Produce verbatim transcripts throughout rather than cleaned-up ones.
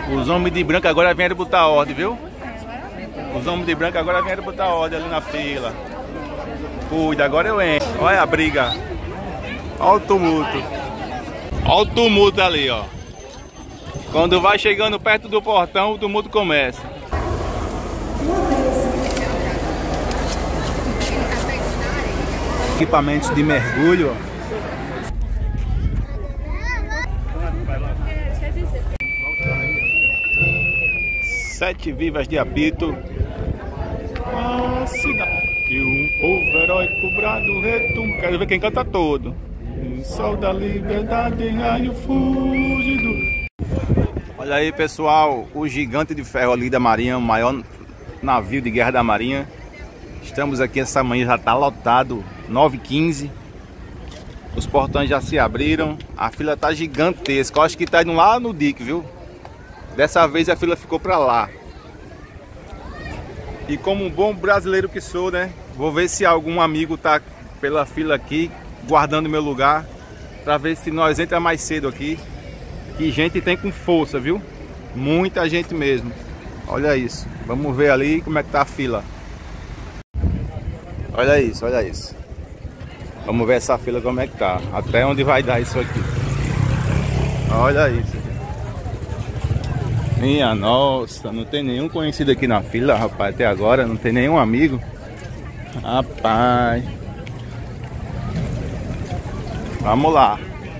Os homens de branco agora vieram botar ordem, viu? Os homens de branco agora vieram botar ordem ali na fila. Cuida, agora eu entro. Olha a briga. Olha o tumulto. Olha o tumulto ali, ó. Quando vai chegando perto do portão, o tumulto começa. Equipamentos de mergulho, ó. Sete vivas de apito. A cidade que um povo heróico brado retum. Quero ver quem canta todo. Sol da liberdade, raio fugido. Olha aí, pessoal, o gigante de ferro ali da Marinha, o maior navio de guerra da Marinha. Estamos aqui essa manhã, já está lotado, nove e quinze. Os portões já se abriram. A fila tá gigantesca. Eu acho que tá indo lá no dique, viu? Dessa vez a fila ficou para lá. E como um bom brasileiro que sou, né? Vou ver se algum amigo tá pela fila aqui, guardando meu lugar, para ver se nós entra mais cedo aqui. Que gente tem com força, viu? Muita gente mesmo. Olha isso. Vamos ver ali como é que tá a fila. Olha isso, olha isso. Vamos ver essa fila como é que tá. Até onde vai dar isso aqui. Olha isso. Minha nossa, não tem nenhum conhecido aqui na fila, rapaz, até agora, não tem nenhum amigo. Rapaz. Vamos lá.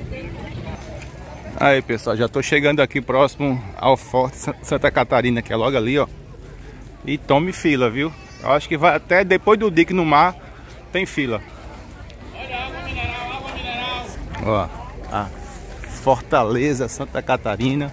Aí, pessoal, já tô chegando aqui próximo ao Forte Santa Catarina, que é logo ali, ó. E tome fila, viu? Eu acho que vai até depois do dique no mar, tem fila. Olha, água mineral, água mineral. Ó, a Fortaleza Santa Catarina.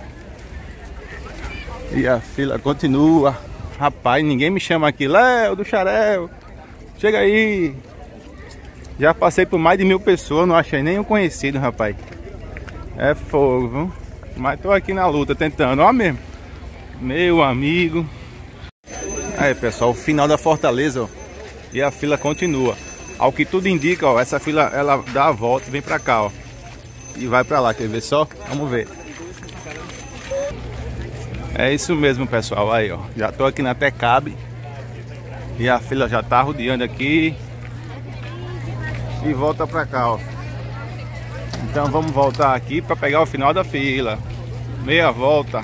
E a fila continua. Rapaz, ninguém me chama aqui. Léo do Xarel, chega aí. Já passei por mais de mil pessoas, não achei nenhum conhecido, rapaz. É fogo, viu? Mas tô aqui na luta, tentando, ó mesmo. Meu amigo. Aí, pessoal, o final da Fortaleza, ó. E a fila continua. Ao que tudo indica, ó, essa fila, ela dá a volta e vem pra cá, ó. E vai pra lá, quer ver só? Vamos ver. É isso mesmo, pessoal, aí ó, já tô aqui na Tecabe. E a fila já tá rodeando aqui. E volta pra cá, ó. Então vamos voltar aqui pra pegar o final da fila. Meia volta.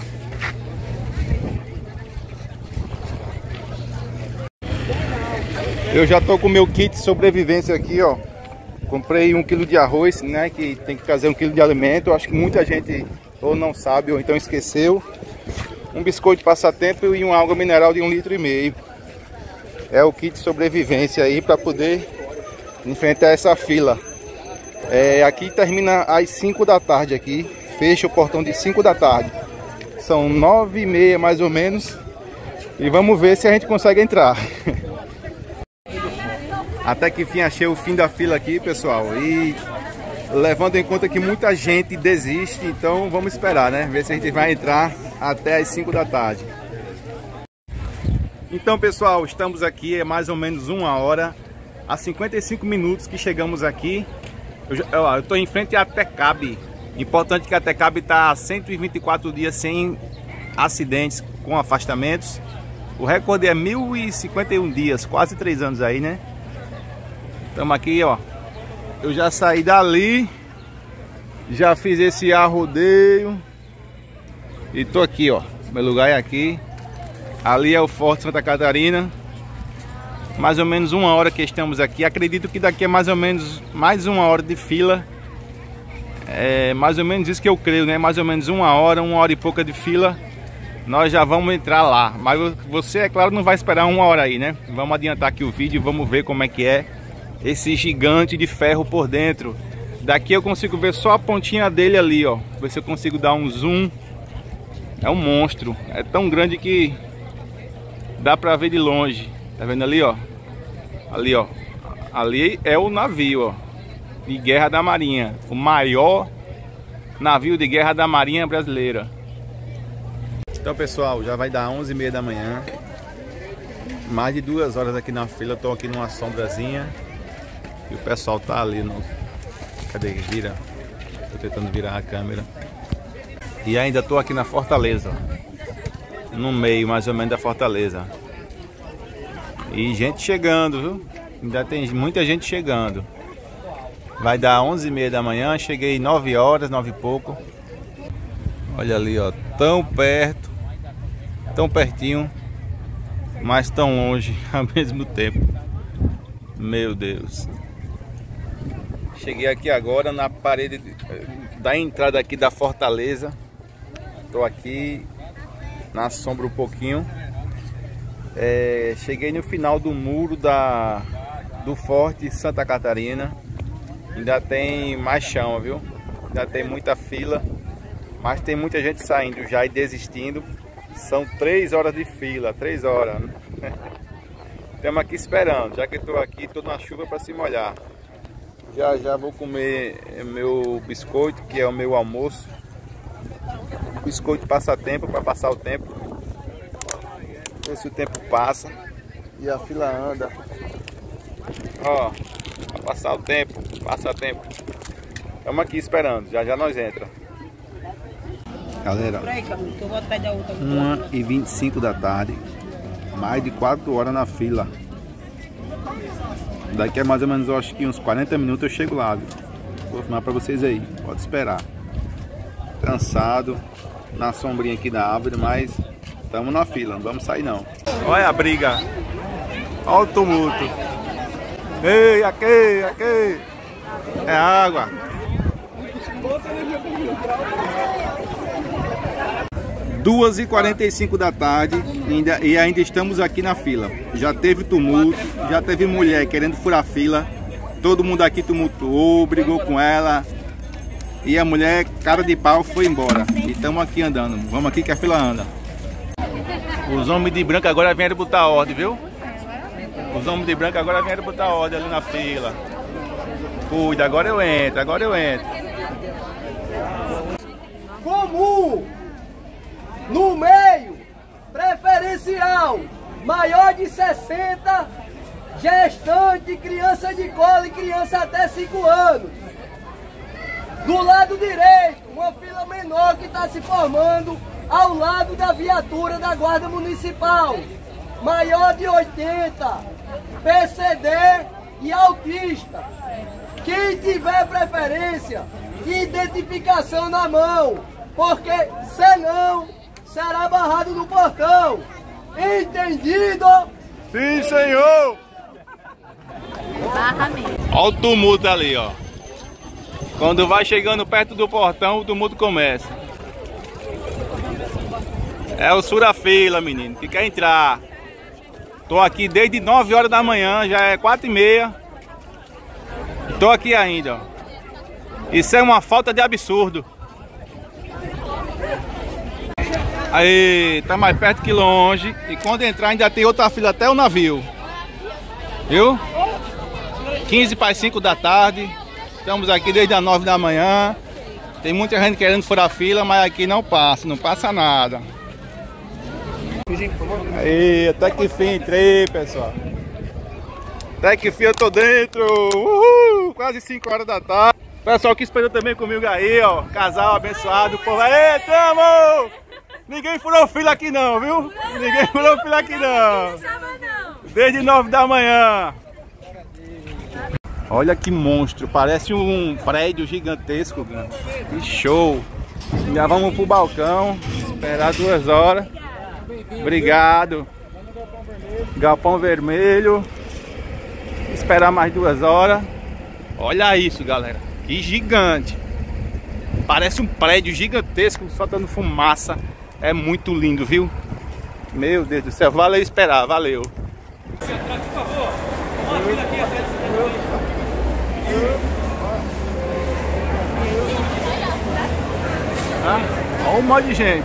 Eu já tô com o meu kit de sobrevivência aqui, ó. Comprei um quilo de arroz, né, que tem que trazer um quilo de alimento. Acho que muita gente ou não sabe ou então esqueceu. Um biscoito passatempo e uma água mineral de um litro e meio. É o kit de sobrevivência aí para poder enfrentar essa fila. É, aqui termina às cinco da tarde aqui. Fecha o portão de cinco da tarde. São nove e meia mais ou menos. E vamos ver se a gente consegue entrar. Até que enfim achei o fim da fila aqui, pessoal. E levando em conta que muita gente desiste, então vamos esperar, né? Ver se a gente vai entrar até as cinco da tarde. Então, pessoal, estamos aqui, é mais ou menos uma hora. Há cinquenta e cinco minutos que chegamos aqui. Eu estou em frente à Tecabe. Importante que a Tecabe está há cento e vinte e quatro dias sem acidentes com afastamentos. O recorde é mil e cinquenta e um dias, quase três anos aí, né? Estamos aqui, ó. Eu já saí dali, já fiz esse arrodeio e tô aqui, ó. Meu lugar é aqui. Ali é o Forte Santa Catarina. Mais ou menos uma hora que estamos aqui. Acredito que daqui a mais ou menos mais uma hora de fila. É mais ou menos isso que eu creio, né? Mais ou menos uma hora, uma hora e pouca de fila. Nós já vamos entrar lá. Mas você, é claro, não vai esperar uma hora aí, né? Vamos adiantar aqui o vídeo e vamos ver como é que é esse gigante de ferro por dentro. Daqui eu consigo ver só a pontinha dele ali, ó. Ver se eu consigo dar um zoom. É um monstro. É tão grande que dá pra ver de longe. Tá vendo ali, ó? Ali, ó. Ali é o navio, ó, de guerra da Marinha. O maior navio de guerra da Marinha brasileira. Então, pessoal, já vai dar onze e meia da manhã. Mais de duas horas aqui na fila. Tô aqui numa sombrazinha. E o pessoal tá ali no... Cadê? Vira. Tô tentando virar a câmera. E ainda tô aqui na Fortaleza. no meio mais ou menos da fortaleza. E gente chegando, viu? Ainda tem muita gente chegando. Vai dar onze e meia da manhã, cheguei nove horas, nove e pouco. Olha ali, ó, tão perto, tão pertinho, mas tão longe ao mesmo tempo. Meu Deus. Cheguei aqui agora na parede da entrada aqui da fortaleza. Tô aqui na sombra um pouquinho. É, cheguei no final do muro da, do Forte Santa Catarina. Ainda tem mais chão, viu? Ainda tem muita fila, mas tem muita gente saindo já e desistindo. São três horas de fila, três horas. Estamos aqui esperando, já que estou aqui, estou na chuva para se molhar. Já já vou comer meu biscoito, que é o meu almoço. Biscoito passatempo, para passar o tempo. Ver se o tempo passa e a fila anda. Ó, para passar o tempo, passa tempo. Estamos aqui esperando, já já nós entra. Galera, uma e vinte e cinco da tarde, mais de quatro horas na fila. Daqui a mais ou menos, eu acho que uns quarenta minutos eu chego lá, viu? Vou filmar para vocês aí, pode esperar. Cansado, na sombrinha aqui da árvore, mas estamos na fila, não vamos sair não. Olha a briga, olha o tumulto. Ei, aqui, aqui, é água. duas e quarenta e cinco da tarde ainda, e ainda estamos aqui na fila. Já teve tumulto, já teve mulher querendo furar fila. Todo mundo aqui tumultuou, brigou com ela. E a mulher, cara de pau, foi embora. E estamos aqui andando. Vamos aqui que a fila anda. Os homens de branco agora vieram botar a ordem, viu? Os homens de branco agora vieram botar a ordem ali na fila. Cuida, agora eu entro, agora eu entro. Comum, no meio, preferencial, maior de sessenta, gestante, criança de colo e criança até cinco anos. Do lado direito, uma fila menor que está se formando ao lado da viatura da Guarda Municipal. Maior de oitenta, P C D e autista. Quem tiver preferência, identificação na mão, porque senão será barrado no portão. Entendido? Sim, senhor! Barra mesmo. Olha o tumulto ali, ó. Quando vai chegando perto do portão, o tumulto começa. É o fura-fila, menino, que quer entrar. Tô aqui desde nove horas da manhã, já é quatro e meia. Tô aqui ainda, ó. Isso é uma falta de absurdo. Aí, tá mais perto que longe. E quando entrar ainda tem outra fila até o navio. Viu? quinze para as cinco da tarde. Estamos aqui desde as nove da manhã. Tem muita gente querendo furar fila, mas aqui não passa, não passa nada. Aí, até que fim entrei, pessoal. Até que fim eu tô dentro. Uhul, quase cinco horas da tarde. Pessoal que esperou também comigo aí, ó. Casal abençoado. Povo, aí, tamo! Ninguém furou fila aqui não, viu? Ninguém furou fila aqui não. Desde nove da manhã. Olha que monstro, parece um prédio gigantesco, cara. Que show. Já vamos pro balcão, esperar duas horas. Obrigado. Galpão vermelho. Esperar mais duas horas. Olha isso, galera. Que gigante. Parece um prédio gigantesco soltando fumaça. É muito lindo, viu? Meu Deus do céu. Valeu esperar, valeu. Ah, olha um monte de gente.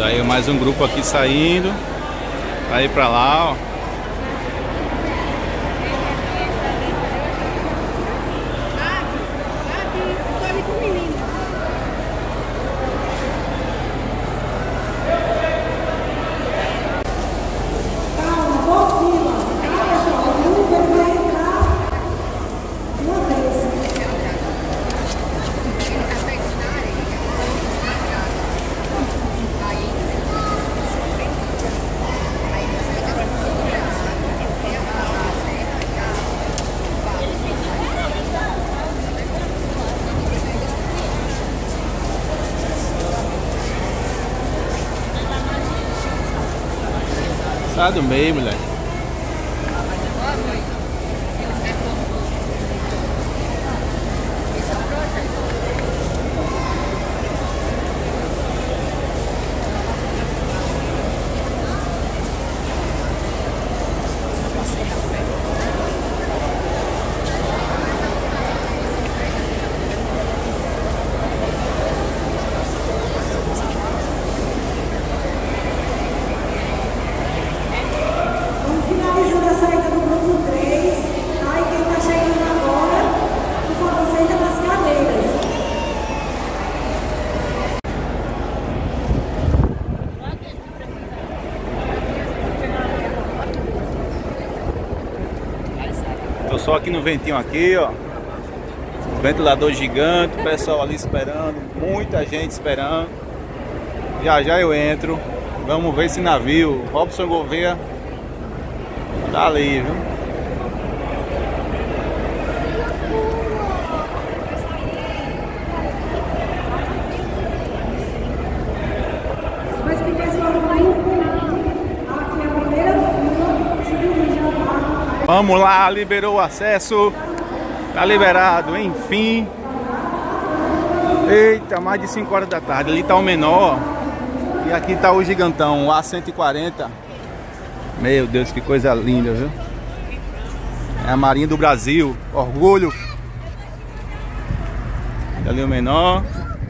Daí mais um grupo aqui saindo. Aí pra lá, ó. Sai do meio, mulher. Tô só aqui no ventinho aqui, ó. Ventilador gigante, o pessoal ali esperando, muita gente esperando. Já já eu entro. Vamos ver esse navio. Robson Gouveia tá ali, viu? Vamos lá, liberou o acesso. Tá liberado, enfim. Eita, mais de cinco horas da tarde. Ali tá o menor. E aqui tá o gigantão, o A cento e quarenta. Meu Deus, que coisa linda, viu? É a Marinha do Brasil. Orgulho. E ali o menor.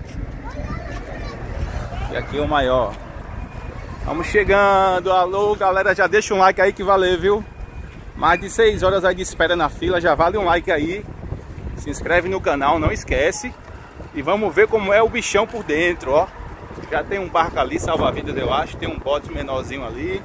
E aqui o maior. Vamos chegando. Alô, galera, já deixa um like aí que valeu, viu? Mais de seis horas aí de espera na fila, já vale um like aí. Se inscreve no canal, não esquece. E vamos ver como é o bichão por dentro, ó. Já tem um barco ali, salva-vidas eu acho. Tem um bote menorzinho ali.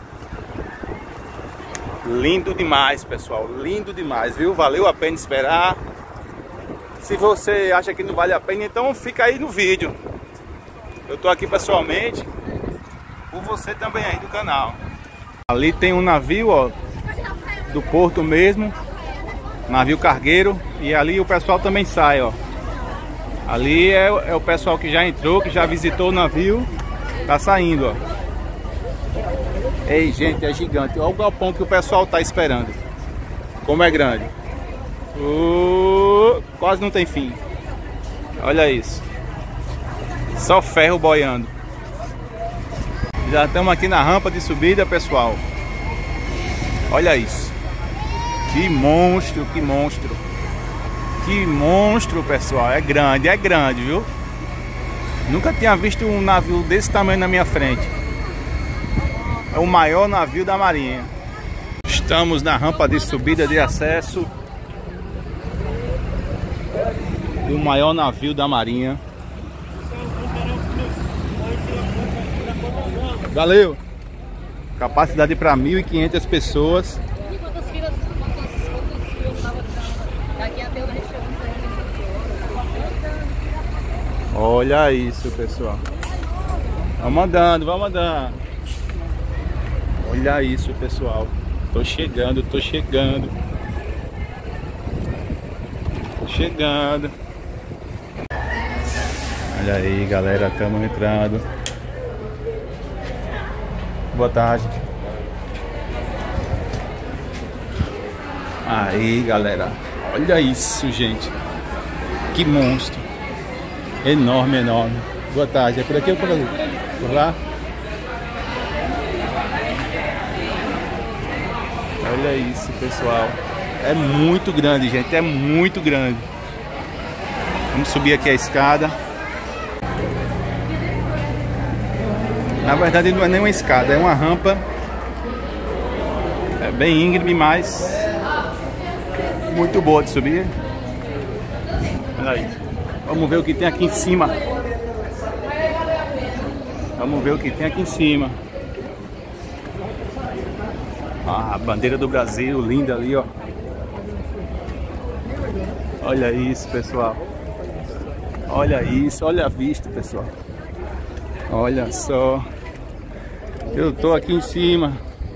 Lindo demais, pessoal. Lindo demais, viu? Valeu a pena esperar. Se você acha que não vale a pena, então fica aí no vídeo. Eu tô aqui pessoalmente por você também aí do canal. Ali tem um navio, ó, do porto mesmo, navio cargueiro, e ali o pessoal também sai, ó. Ali é, é o pessoal que já entrou, que já visitou o navio, tá saindo, ó. Ei, gente, é gigante. Olha o galpão que o pessoal tá esperando. Como é grande. Uh, quase não tem fim. Olha isso. Só ferro boiando. Já estamos aqui na rampa de subida, pessoal. Olha isso. Que monstro, que monstro. Que monstro, pessoal. É grande, é grande, viu? Nunca tinha visto um navio desse tamanho na minha frente. É o maior navio da Marinha. Estamos na rampa de subida de acesso do maior navio da Marinha. Valeu! Capacidade para mil e quinhentas pessoas. Olha isso, pessoal. Vamos andando, vamos andando. Olha isso, pessoal. Tô chegando, tô chegando. Tô chegando. Olha aí, galera, estamos entrando. Boa tarde. Aí, galera. Olha isso, gente. Que monstro. Enorme, enorme. Boa tarde. É por aqui ou por ali? Por lá? Olha isso, pessoal. É muito grande, gente. É muito grande. Vamos subir aqui a escada. Na verdade não é nem uma escada, é uma rampa. É bem íngreme, mas muito boa de subir. Olha aí. Vamos ver o que tem aqui em cima. Vamos ver o que tem aqui em cima. Ah, a bandeira do Brasil, linda ali, ó. Olha isso, pessoal. Olha isso, olha a vista, pessoal. Olha só. Eu tô aqui em cima.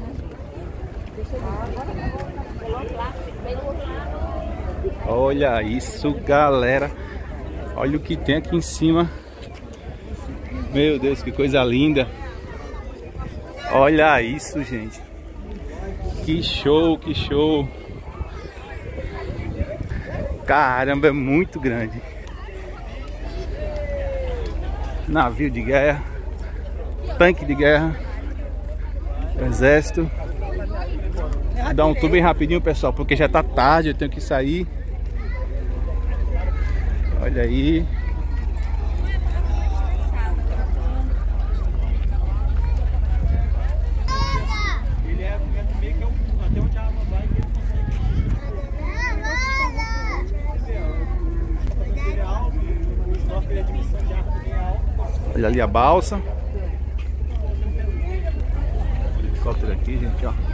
Olha isso, galera. Olha o que tem aqui em cima. Meu Deus, que coisa linda. Olha isso, gente. Que show, que show. Caramba, é muito grande. Navio de guerra, tanque de guerra, exército. Vou dar um tour bem rapidinho, pessoal, porque já tá tarde, eu tenho que sair. Olha aí. Ele é meio que até onde a água vai. Olha ali a balsa. Helicóptero aqui, gente, ó.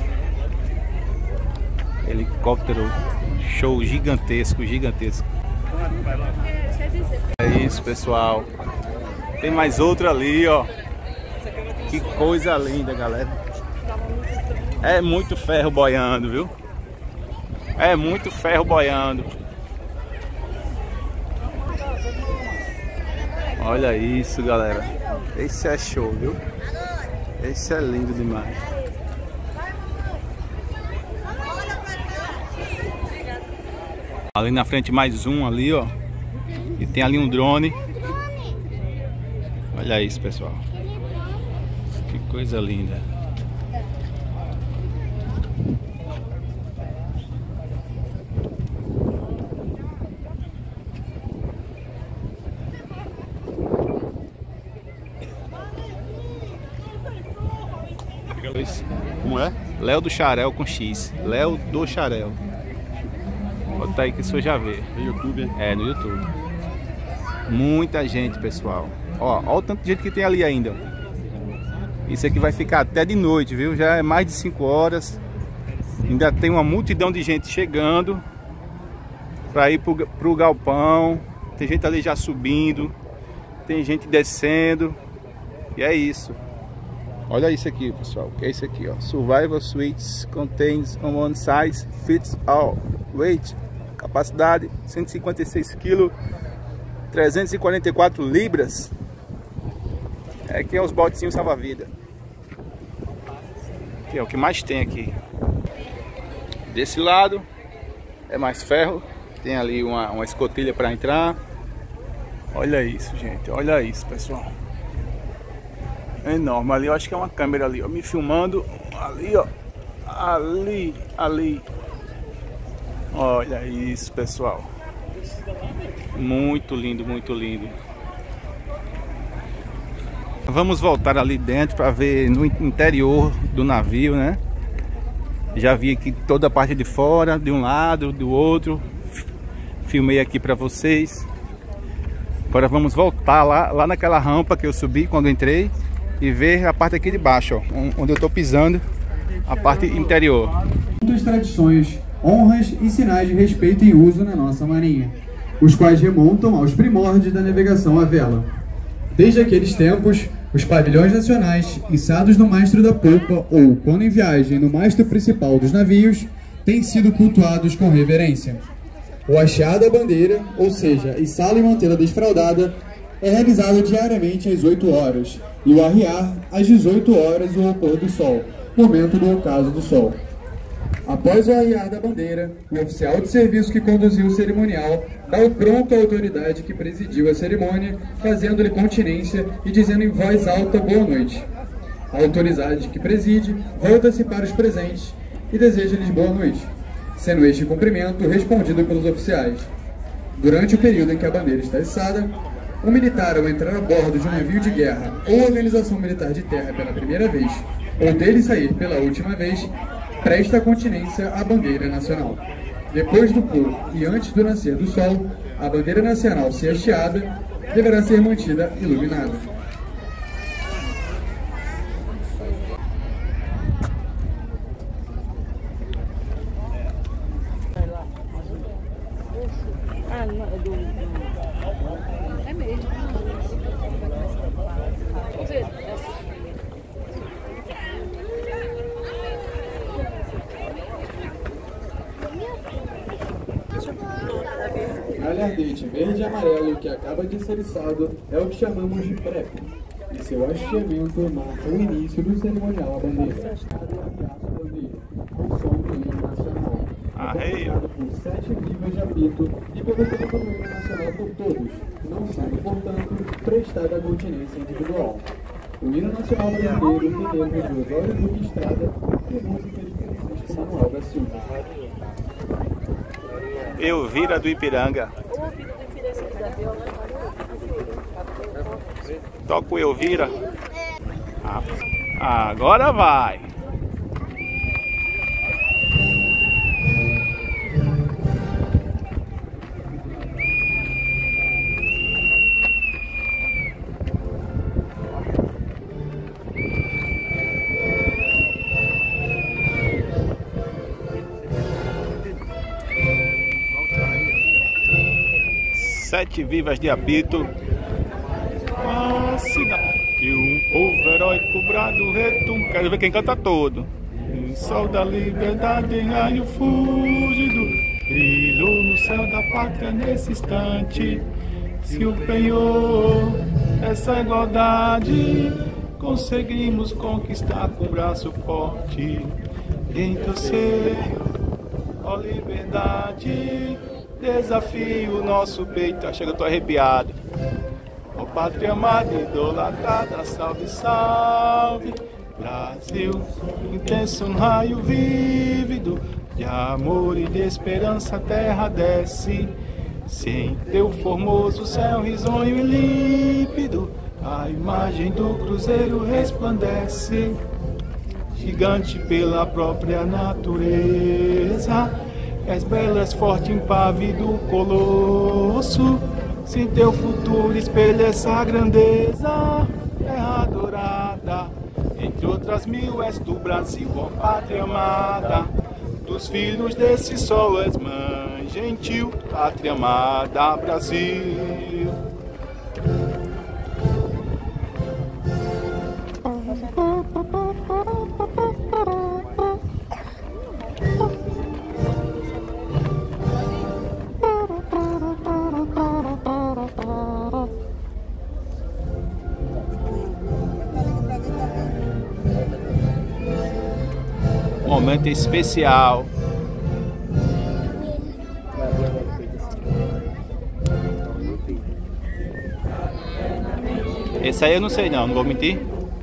Helicóptero show gigantesco, gigantesco. É isso, pessoal. Tem mais outro ali, ó. Que coisa linda, galera. É muito ferro boiando, viu? É muito ferro boiando. Olha isso, galera. Esse é show, viu? Esse é lindo demais. Ali na frente mais um ali, ó. E tem ali um drone. Olha isso, pessoal. Que coisa linda. Como é? Léo do Xarel com X. Léo do Xarel. Bota aí que isso já vê. No YouTube? É, no YouTube. Muita gente, pessoal. Ó, ó o tanto de gente que tem ali ainda. Isso aqui vai ficar até de noite, viu? Já é mais de cinco horas. Ainda tem uma multidão de gente chegando para ir pro, pro galpão. Tem gente ali já subindo. Tem gente descendo. E é isso. Olha isso aqui, pessoal. O que é isso aqui, ó? Survival Suites contains one size fits all. Weight, capacidade cento e cinquenta e seis quilos, trezentas e quarenta e quatro libras. É que é os botezinhos salva-vida. Que é o que mais tem aqui. Desse lado é mais ferro. Tem ali uma, uma escotilha para entrar. Olha isso, gente. Olha isso, pessoal. É enorme. Ali eu acho que é uma câmera ali, ó, me filmando. Ali, ó. Ali, ali. Olha isso, pessoal. Muito lindo, muito lindo. Vamos voltar ali dentro para ver no interior do navio, né? Já vi aqui toda a parte de fora, de um lado, do outro. Filmei aqui para vocês. Agora vamos voltar lá, lá naquela rampa que eu subi quando entrei e ver a parte aqui de baixo, ó, onde eu tô pisando, a parte interior. Muitas tradições, honras e sinais de respeito em uso na nossa marinha, os quais remontam aos primórdios da navegação à vela. Desde aqueles tempos, os pavilhões nacionais, içados no mastro da polpa ou, quando em viagem, no mastro principal dos navios, têm sido cultuados com reverência. O hastear da bandeira, ou seja, içá-la e mantê-la desfraldada, é realizado diariamente às oito horas, e o arriar às dezoito horas ou ao pôr do sol, momento do ocaso do sol. Após o arriar da bandeira, o oficial de serviço que conduziu o cerimonial dá o pronto à autoridade que presidiu a cerimônia, fazendo-lhe continência e dizendo em voz alta boa noite. A autoridade que preside volta-se para os presentes e deseja-lhes boa noite, sendo este cumprimento respondido pelos oficiais. Durante o período em que a bandeira está içada, Um militar, ao entrar a bordo de um navio de guerra ou organização militar de terra pela primeira vez, ou dele sair pela última vez, presta continência à bandeira nacional. Depois do pôr e antes do nascer do sol, a bandeira nacional, se hasteada, deverá ser mantida iluminada. É mesmo. Galhardete verde e amarelo que acaba de ser içado é o que chamamos de prep, e seu hasteamento marca o início do cerimonial à bandeira. O som do hino nacional, acompanhado por sete vivas de apito e pelo tempo do hino nacional por todos, não sendo, portanto, prestada a continência individual. O hino nacional brasileiro tem letras de Osório Duque Estrada e música de Francisco Manuel da Silva. Elvira do Ipiranga. Toca o Elvira. Ah, agora vai. Sete vivas de apito. A cidade e um povo heróico brado retum. Quero ver quem canta todo. O sol da liberdade em raio fúlgido brilhou no céu da pátria nesse instante. Se empenhou essa igualdade, conseguimos conquistar com o braço forte. Em teu seio, ó liberdade, desafio o nosso peito. Chega, eu tô arrepiado. Ó pátria amada, idolatrada, salve, salve, Brasil, intenso um raio vívido, de amor e de esperança a terra desce. Sem teu formoso céu risonho e límpido, a imagem do cruzeiro resplandece. Gigante pela própria natureza, és bela, és forte, impávido colosso. Se teu futuro espelha essa grandeza, terra dourada, entre outras mil és do Brasil, ó pátria amada. Dos filhos desse sol és mãe gentil, pátria amada, Brasil. Momento especial. Esse aí eu não sei não, não vou mentir.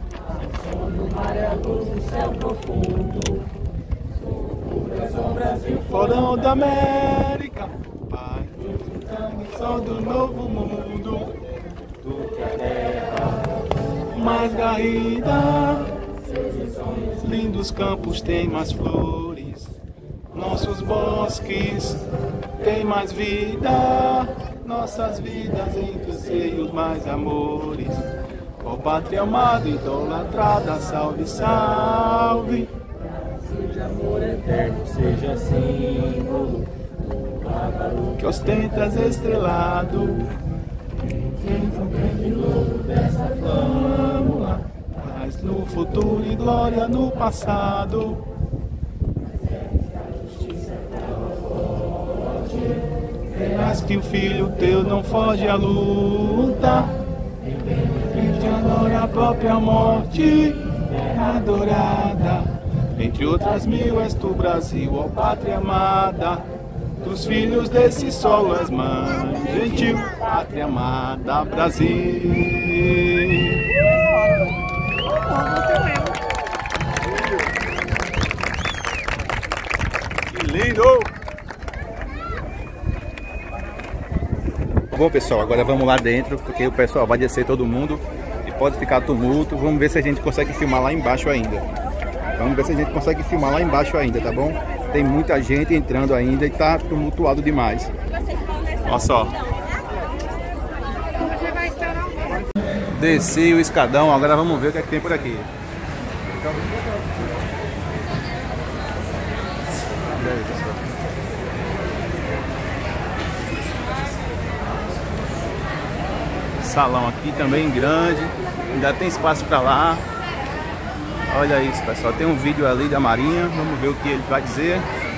Forão da América, pai, sol do novo mundo, do que a terra mais garrida. Lindos campos têm mais flores, nossos bosques têm mais vida, nossas vidas entre os seios mais amores. Ó pátria amada, idolatrada, salve, salve. Seja amor eterno, seja símbolo que ostentas estrelado. De novo dessa flâmula, mas no futuro e glória no passado. Mas que o filho teu não foge à luta, e te adora a própria morte, terra adorada. Entre outras mil és tu, Brasil, ó pátria amada. Dos filhos desse solo és mãe gentil, pátria amada, Brasil. Que lindo! Bom, pessoal, agora vamos lá dentro, porque o pessoal vai descer todo mundo e pode ficar tumulto. Vamos ver se a gente consegue filmar lá embaixo ainda. Vamos ver se a gente consegue filmar lá embaixo ainda, tá bom? Tem muita gente entrando ainda e tá tumultuado demais. Olha só. Desci o escadão, agora vamos ver o que é que tem por aqui. Salão aqui também grande, ainda tem espaço para lá. Olha isso, pessoal, tem um vídeo ali da Marinha, vamos ver o que ele vai dizer.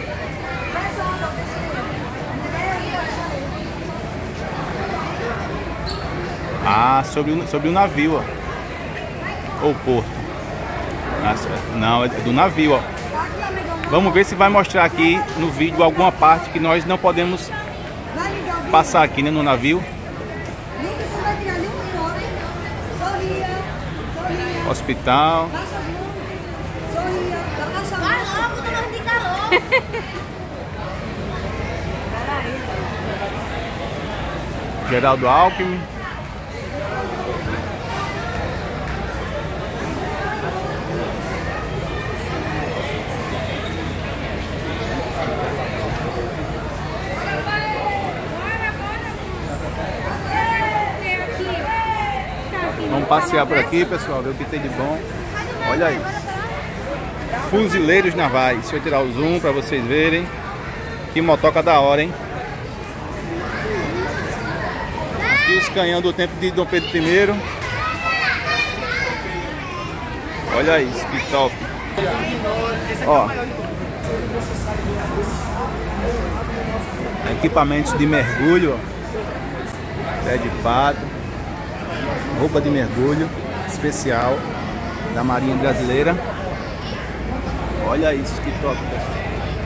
Ah, sobre o, sobre o navio, ó. Ou porto. Nossa, não, é do navio, ó. Vamos ver se vai mostrar aqui no vídeo alguma parte que nós não podemos passar aqui, né, no navio. Hospital. Vai logo, tô morrendo de calor. Geraldo Alckmin. Vamos passear por aqui, pessoal, ver o que tem de bom. Olha aí. Fuzileiros navais. Deixa eu tirar o zoom para vocês verem. Que motoca da hora, hein? Aqui os canhões do tempo de Dom Pedro I. Olha isso, que top. Ó. Equipamentos de mergulho, ó. Pé de pato. Roupa de mergulho especial da Marinha Brasileira. Olha isso, que top, pessoal.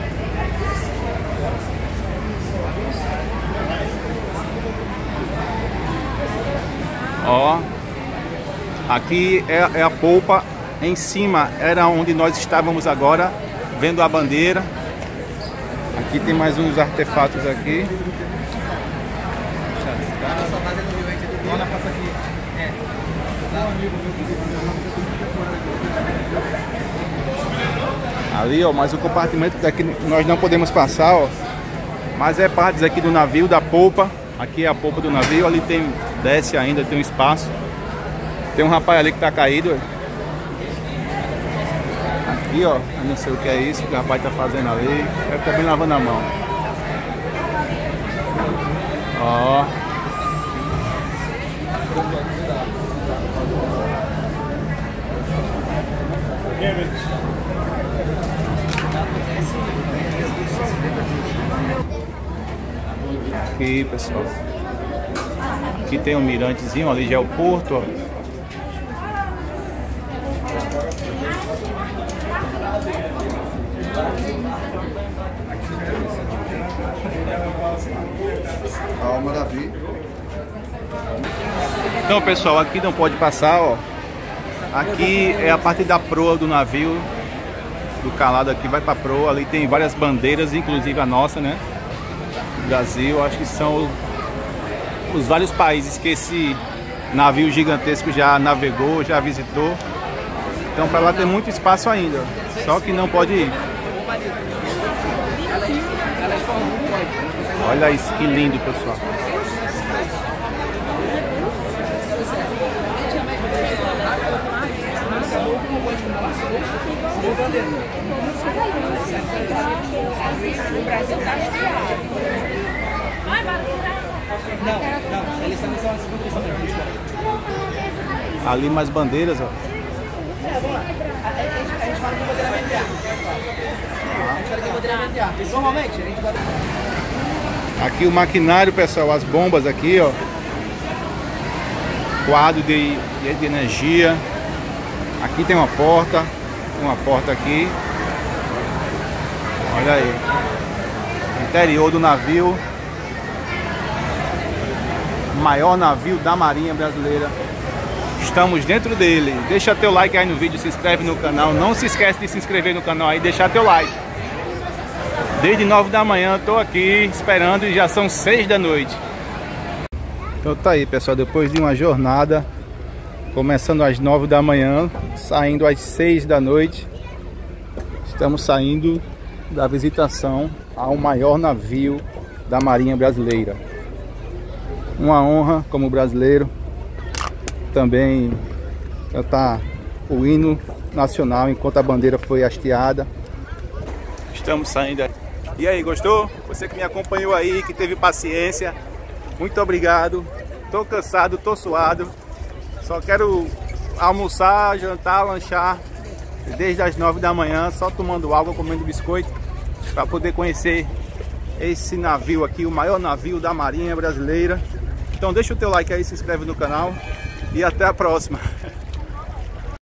Ó, aqui é, é a polpa. Em cima era onde nós estávamos agora, vendo a bandeira. Aqui tem mais uns artefatos aqui. Ali, ó, mas o compartimento daqui nós não podemos passar, ó. Mas é partes aqui do navio, da polpa. Aqui é a polpa do navio, ali tem, desce ainda, tem um espaço. Tem um rapaz ali que tá caído, ó. Aqui, ó, eu não sei o que é isso que o rapaz tá fazendo ali. Deve estar bem lavando a mão. Ó. Aqui, pessoal. Aqui tem um mirantezinho, ali já é o porto, ó. Ah, maravilha. Então, pessoal, aqui não pode passar, ó. Aqui é a parte da proa do navio, do calado aqui vai pra proa. Ali tem várias bandeiras, inclusive a nossa, né? Do Brasil, acho que são os vários países que esse navio gigantesco já navegou, já visitou. Então pra lá tem muito espaço ainda, só que não pode ir. Olha isso, que lindo, pessoal. O Brasil tá cheio. Não, não, eles também são a Ali mais bandeiras, ó. É, vamos lá. A gente fala de bandeiramento de ar. A gente fala de bandeiramento de ar. Normalmente a gente bota... Aqui o maquinário, pessoal, as bombas aqui, ó. Quadro de, de energia. Aqui tem uma porta. Uma porta aqui. Olha aí. Interior do navio. Maior navio da Marinha Brasileira. Estamos dentro dele. Deixa teu like aí no vídeo, se inscreve no canal. Não se esquece de se inscrever no canal aí e deixar teu like. Desde nove da manhã eu tô aqui esperando e já são seis da noite. Então tá aí, pessoal, depois de uma jornada, começando às nove da manhã, saindo às seis da noite, estamos saindo da visitação ao maior navio da Marinha Brasileira. Uma honra como brasileiro também cantar o hino nacional enquanto a bandeira foi hasteada. Estamos saindo. E aí, gostou? Você que me acompanhou aí, que teve paciência, muito obrigado. Tô cansado, tô suado. Só quero almoçar, jantar, lanchar desde as nove da manhã, só tomando água, comendo biscoito, para poder conhecer esse navio aqui, o maior navio da Marinha Brasileira. Então deixa o teu like aí, se inscreve no canal e até a próxima.